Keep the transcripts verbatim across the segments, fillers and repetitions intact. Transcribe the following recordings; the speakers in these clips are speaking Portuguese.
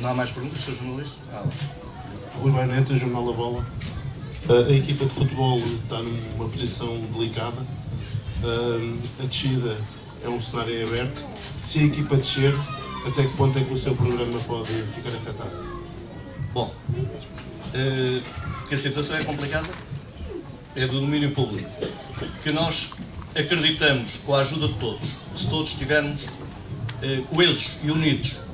Não há mais perguntas, senhor jornalista? Ah, Rui Vai Neto, Jornal da Bola. A equipa de futebol está numa posição delicada. A descida é um cenário em aberto. Se a equipa descer, até que ponto é que o seu programa pode ficar afetado? Bom, uh, que a situação é complicada, é do domínio público, que nós acreditamos, com a ajuda de todos, se todos estivermos uh, coesos e unidos,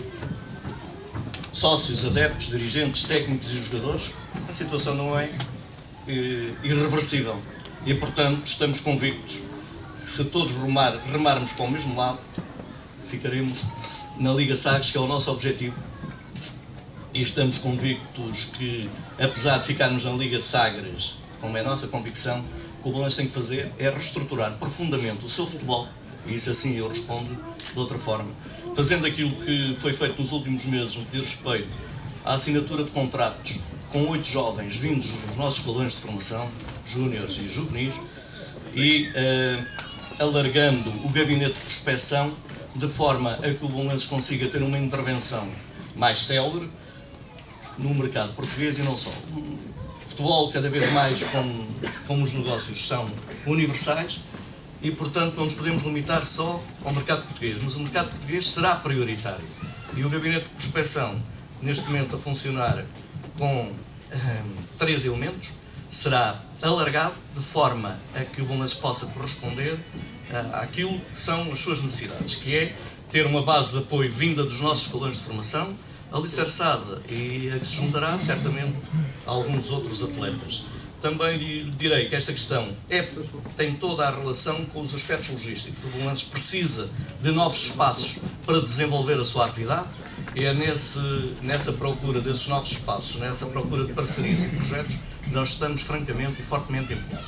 sócios, adeptos, dirigentes, técnicos e jogadores, a situação não é uh, irreversível. E, portanto, estamos convictos que se todos remar, remarmos para o mesmo lado, ficaremos na Liga Sagres, que é o nosso objetivo. E estamos convictos que, apesar de ficarmos na Liga Sagres, como é a nossa convicção, o que o Belenenses tem que fazer é reestruturar profundamente o seu futebol, e isso assim eu respondo de outra forma, fazendo aquilo que foi feito nos últimos meses no que diz respeito à assinatura de contratos com oito jovens vindos dos nossos escalões de formação, júniores e juvenis, e uh, alargando o gabinete de prospeção de forma a que o Belenenses consiga ter uma intervenção mais célere no mercado português e não só. O futebol, cada vez mais, como, como os negócios são universais e, portanto, não nos podemos limitar só ao mercado português, mas o mercado português será prioritário. E o gabinete de prospeção, neste momento a funcionar com hum, três elementos, será alargado de forma a que o Belenenses possa corresponder uh, àquilo que são as suas necessidades, que é ter uma base de apoio vinda dos nossos escalões de formação, alicerçada, e a que se juntará certamente a alguns outros atletas. Também lhe direi que esta questão é, tem toda a relação com os aspectos logísticos. O Belenenses precisa de novos espaços para desenvolver a sua atividade e é nesse, nessa procura desses novos espaços, nessa procura de parcerias e projetos que nós estamos francamente e fortemente empenhados.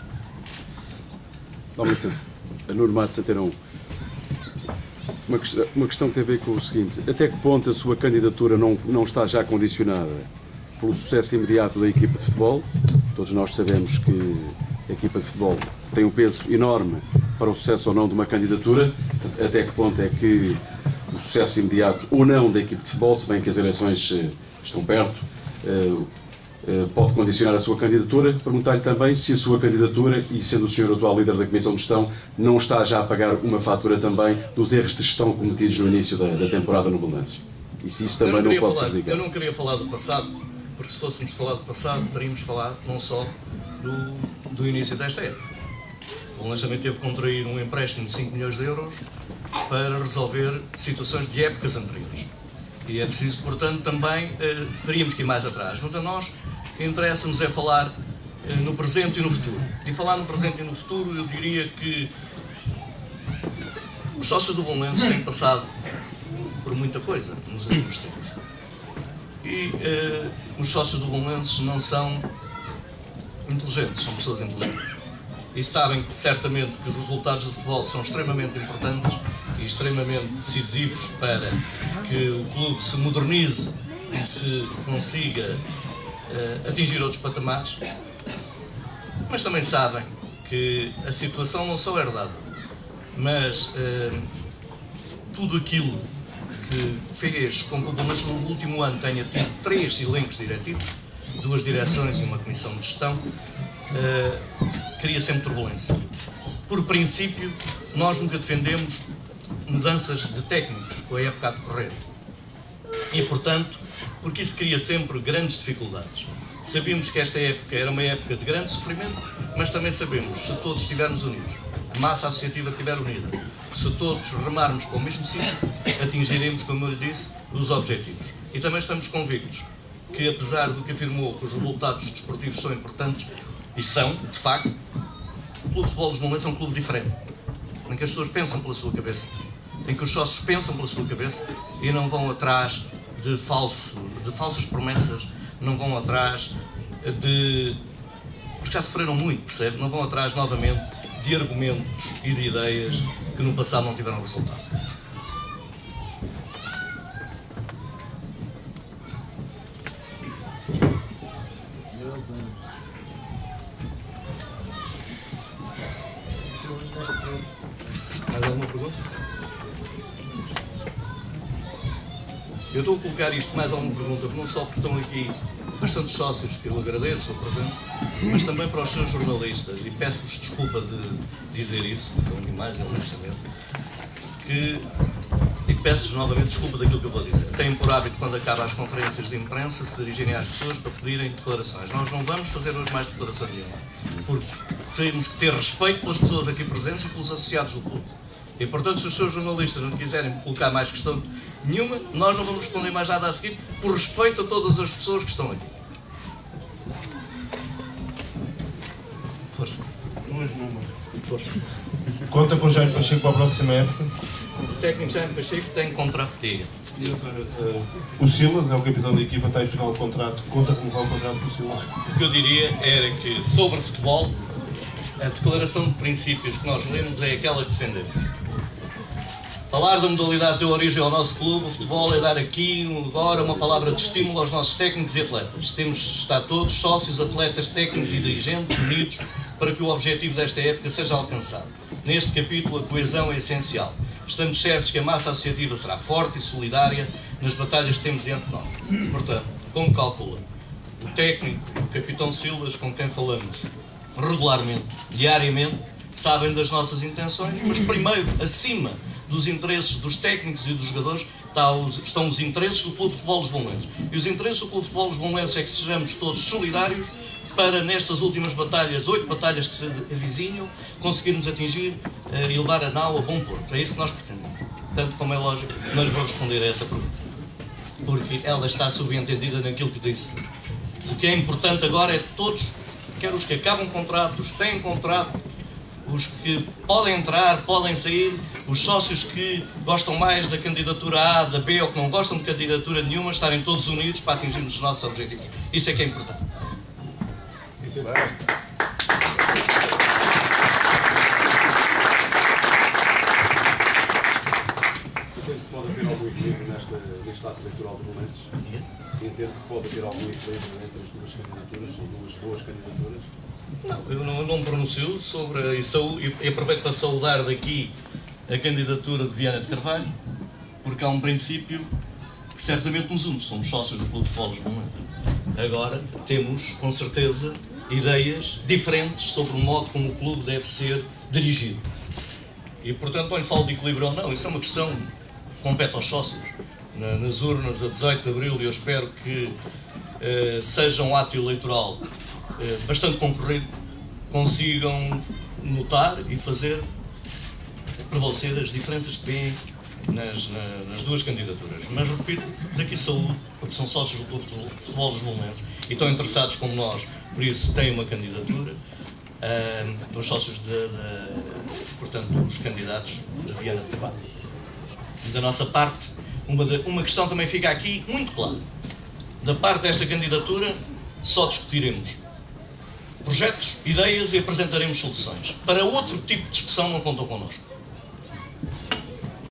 Dá uma licença. A Nuno Matos, Antena um. Uma questão, uma questão que tem a ver com o seguinte: até que ponto a sua candidatura não, não está já condicionada pelo sucesso imediato da equipa de futebol? Todos nós sabemos que a equipa de futebol tem um peso enorme para o sucesso ou não de uma candidatura. Até que ponto é que o sucesso imediato ou não da equipa de futebol, se bem que as eleições estão perto, pode condicionar a sua candidatura? Perguntar-lhe também se a sua candidatura, e sendo o senhor o atual líder da Comissão de Gestão, não está já a pagar uma fatura também dos erros de gestão cometidos no início da, da temporada no Belenenses. E se isso também não, não pode falar, prejudicar. Eu não queria falar do passado, porque se fôssemos falar do passado, teríamos falar não só do, do início desta época. O Belenenses também teve que contrair um empréstimo de cinco milhões de euros para resolver situações de épocas anteriores. E é preciso, portanto, também eh, teríamos que ir mais atrás. Mas a nós interessa-nos é falar eh, no presente e no futuro. E falar no presente e no futuro, eu diria que os sócios do Belenenses têm passado por muita coisa nos últimos tempos. E eh, os sócios do Belenenses não são inteligentes, são pessoas inteligentes. E sabem certamente que os resultados do futebol são extremamente importantes e extremamente decisivos para que o clube se modernize e se consiga uh, atingir outros patamares, mas também sabem que a situação não só é herdada, mas uh, tudo aquilo que fez com que o Belenenses no último ano tenha tido três elencos diretivos, duas direções e uma comissão de gestão, uh, cria sempre turbulência. Por princípio, nós nunca defendemos mudanças de técnicos com a época a decorrer. E, portanto, porque isso cria sempre grandes dificuldades. Sabemos que esta época era uma época de grande sofrimento, mas também sabemos, se todos estivermos unidos, a massa associativa estiver unida, se todos remarmos para o mesmo sítio, atingiremos, como eu lhe disse, os objetivos. E também estamos convictos que, apesar do que afirmou que os resultados desportivos são importantes, e são, de facto, o Clube de Futebol dos Belenenses é um clube diferente, em que as pessoas pensam pela sua cabeça, em que os sócios pensam pela sua cabeça e não vão atrás de, falso, de falsas promessas, não vão atrás de... porque já sofreram muito, percebe? Não vão atrás, novamente, de argumentos e de ideias que no passado não tiveram resultado. Mais alguma pergunta? Eu estou a colocar isto mais a uma pergunta, não só porque estão aqui bastantes sócios, que eu agradeço a presença, mas também para os seus jornalistas, e peço-vos desculpa de dizer isso, porque é mais ele nesta mesa, que, e peço-vos novamente desculpa daquilo que eu vou dizer. Têm por hábito, quando acabam as conferências de imprensa, se dirigirem às pessoas para pedirem declarações. Nós não vamos fazer hoje mais declaração nenhuma, porque temos que ter respeito pelas pessoas aqui presentes e pelos associados do clube. E, portanto, se os seus jornalistas não quiserem colocar mais questão nenhuma, nós não vamos responder mais nada a seguir, por respeito a todas as pessoas que estão aqui. Força. Duas números. Força. Conta com o Jaime Pacheco para a próxima época. O técnico Jaime Pacheco tem contrato de liga. E outra, uh, o Silas é o capitão da equipa, está em final de contrato. Conta renovar o contrato com o Silas. O que eu diria era que, sobre futebol, a declaração de princípios que nós lemos é aquela que defendemos. Falar da modalidade de origem ao nosso clube, o futebol, é dar aqui, agora, uma palavra de estímulo aos nossos técnicos e atletas. Temos de estar todos, sócios, atletas, técnicos e dirigentes, unidos para que o objetivo desta época seja alcançado. Neste capítulo, a coesão é essencial. Estamos certos que a massa associativa será forte e solidária nas batalhas que temos diante de nós. Portanto, como calcula, o técnico, o capitão Silas, com quem falamos regularmente, diariamente, sabem das nossas intenções, mas primeiro, acima dos interesses dos técnicos e dos jogadores, estão os interesses do Clube de Futebol Lisboense. E os interesses do Clube de Futebol Lisboense é que sejamos todos solidários para, nestas últimas batalhas, oito batalhas que se avizinham, conseguirmos atingir uh, e levar a nau a bom porto. É isso que nós pretendemos. Tanto como é lógico, não lhe vou responder a essa pergunta, porque ela está subentendida naquilo que disse. O que é importante agora é que todos, quer os que acabam contrato, os que têm contrato, os que podem entrar, podem sair, os sócios que gostam mais da candidatura A, da B ou que não gostam de candidatura nenhuma, estarem todos unidos para atingirmos os nossos objetivos. Isso é que é importante. Muito bem. Entendo que pode haver algum equilíbrio nesta, neste ato eleitoral de Belenenses? Entendo que pode haver algum equilíbrio entre as duas candidaturas, são duas boas candidaturas? Não, eu não, não me pronuncio sobre isso e aproveito para saudar daqui a candidatura de Viana de Carvalho, porque há um princípio que certamente nos une, somos sócios do Clube de Futebol Lisboense. Agora temos, com certeza, ideias diferentes sobre o modo como o clube deve ser dirigido. E, portanto, não lhe falo de equilíbrio ou não, isso é uma questão que compete aos sócios. Na, nas urnas, a dezoito de abril, eu espero que eh, seja um ato eleitoral eh, bastante concorrido, consigam notar e fazer prevalecer as diferenças que vêm nas, na, nas duas candidaturas. Mas, repito, daqui saúde, porque são sócios do Clube de Futebol Lisboense e estão interessados como nós, por isso têm uma candidatura. Uh, os sócios, de, de, portanto, os candidatos da Viana de Carvalho. Da nossa parte, uma, de, uma questão também fica aqui muito clara. Da parte desta candidatura, só discutiremos projetos, ideias e apresentaremos soluções. Para outro tipo de discussão, não contam connosco.